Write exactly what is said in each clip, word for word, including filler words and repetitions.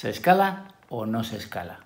¿Se escala o no se escala?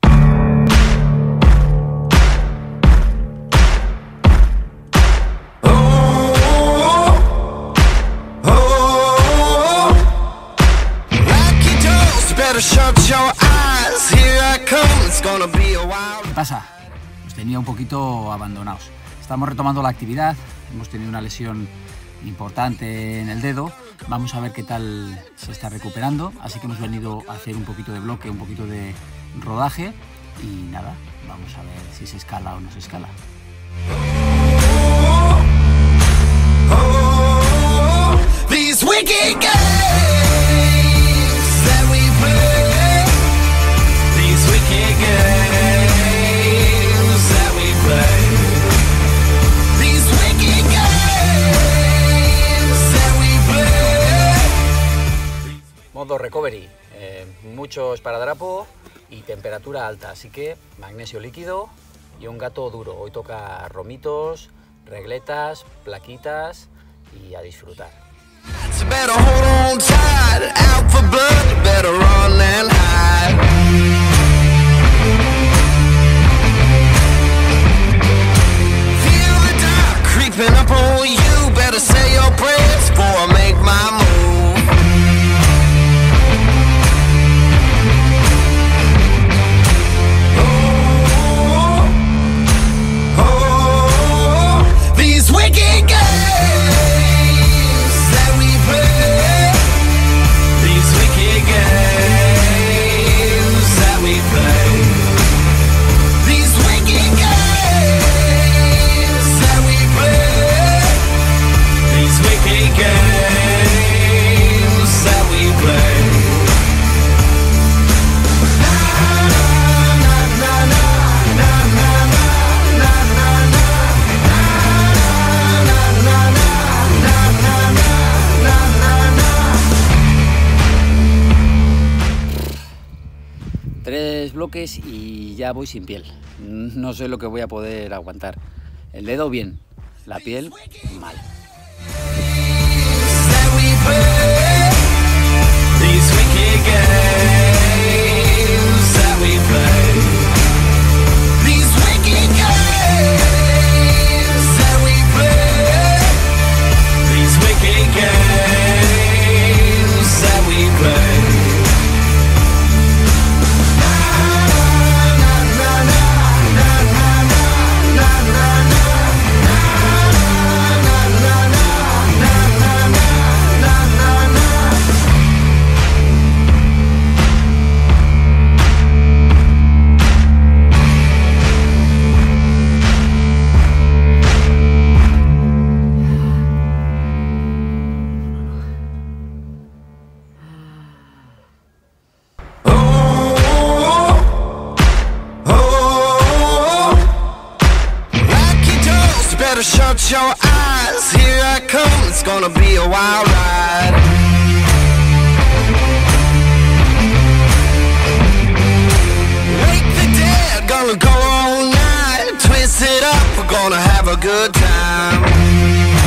¿Qué pasa? Os tenía un poquito abandonados. Estamos retomando la actividad, hemos tenido una lesión importante en el dedo, vamos a ver qué tal se está recuperando, así que hemos venido a hacer un poquito de bloque, un poquito de rodaje y nada, vamos a ver si se escala o no se escala. Modo recovery, eh, mucho esparadrapo y temperatura alta, así que magnesio líquido y un gato duro. Hoy toca romitos, regletas, plaquitas y a disfrutar. Tres bloques y ya voy sin piel. No sé lo que voy a poder aguantar. El dedo bien, la piel mal. Shut your eyes, here I come, it's gonna be a wild ride. Wake the dead, gonna go all night, twist it up, we're gonna have a good time.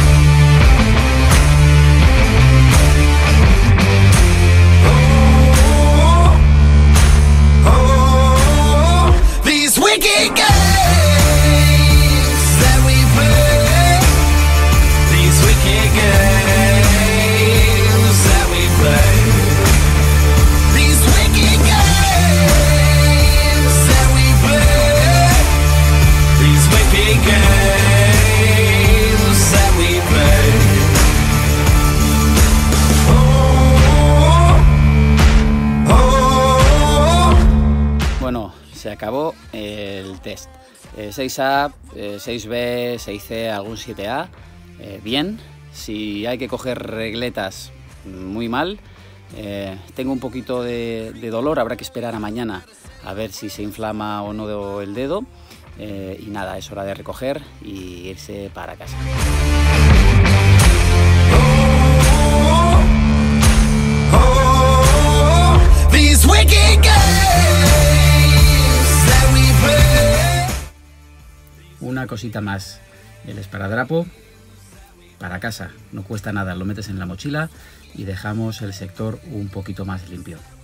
Bueno, se acabó el test. Eh, seis A, eh, seis B, seis C, algún siete A, eh, bien. Si hay que coger regletas, muy mal. Eh, tengo un poquito de, de dolor, habrá que esperar a mañana a ver si se inflama o no el dedo. Eh, y nada, es hora de recoger y irse para casa. Una cosita más, el esparadrapo para casa, no cuesta nada, lo metes en la mochila y dejamos el sector un poquito más limpio.